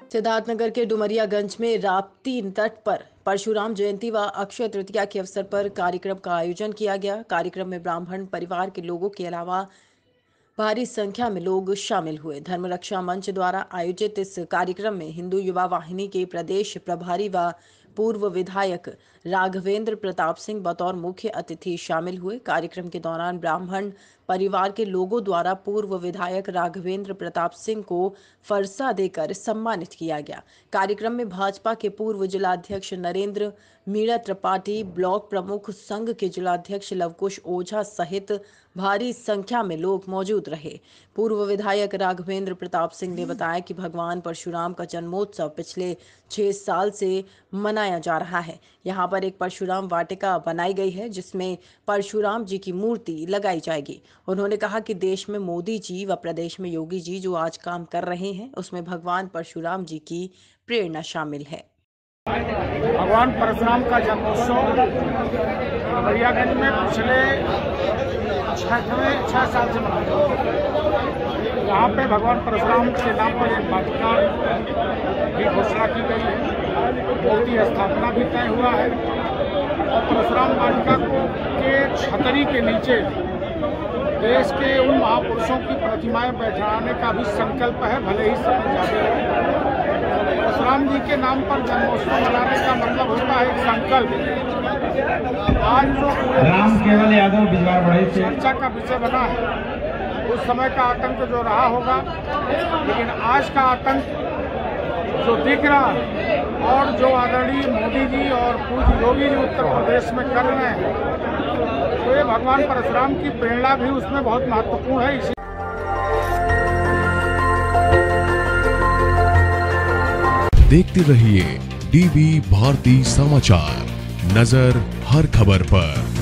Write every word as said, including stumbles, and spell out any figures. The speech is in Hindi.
सिद्धार्थनगर के डुमरियागंज में राप्ती तट पर परशुराम जयंती व अक्षय तृतीया के अवसर पर कार्यक्रम का आयोजन किया गया। कार्यक्रम में ब्राह्मण परिवार के लोगों के अलावा भारी संख्या में लोग शामिल हुए। धर्म रक्षा मंच द्वारा आयोजित इस कार्यक्रम में हिंदू युवा वाहिनी के प्रदेश प्रभारी व पूर्व विधायक राघवेंद्र प्रताप सिंह बतौर मुख्य अतिथि शामिल हुए। कार्यक्रम के दौरान ब्राह्मण परिवार के लोगों द्वारा पूर्व विधायक राघवेंद्र प्रताप सिंह को फरसा देकर सम्मानित किया गया। कार्यक्रम में भाजपा के पूर्व जिलाध्यक्ष नरेंद्र मीणा त्रिपाठी, ब्लॉक प्रमुख संघ के जिलाध्यक्ष लवकुश ओझा सहित भारी संख्या में लोग मौजूद रहे। पूर्व विधायक राघवेंद्र प्रताप सिंह ने बताया कि भगवान परशुराम का जन्मोत्सव पिछले छह साल से मनाया जा रहा है। यहाँ पर एक परशुराम वाटिका बनाई गई है जिसमें परशुराम जी की मूर्ति लगाई जाएगी। उन्होंने कहा कि देश में मोदी जी व प्रदेश में योगी जी जो आज काम कर रहे हैं उसमें भगवान परशुराम जी की प्रेरणा शामिल है। भगवान परशुराम का जन्मोत्सव डुमरियागंज में पिछले छठवें छह साल से मनाया। यहाँ पे भगवान परशुराम के नाम पर एक वाटिका की घोषणा की गई है, मूर्ति स्थापना भी तय हुआ है और परशुराम वाटिका को के छतरी के नीचे देश के उन महापुरुषों की प्रतिमाएं बैठाने का भी संकल्प है। भले ही समय ज़्यादा है, परशुराम जी के नाम पर जन्मोत्सव मनाने का मतलब होता है एक संकल्प। आज जो राम केवल यादव बिजवार बड़े से चर्चा का विषय बना है, उस समय का आतंक जो रहा होगा, लेकिन आज का आतंक जो दिख रहा है और जो आदरणीय मोदी जी और पूज्य योगी जी उत्तर प्रदेश में कर रहे हैं, तो ये भगवान परशुराम की प्रेरणा भी उसमें बहुत महत्वपूर्ण है। इसी देखते रहिए डीवी भारती समाचार, नजर हर खबर पर।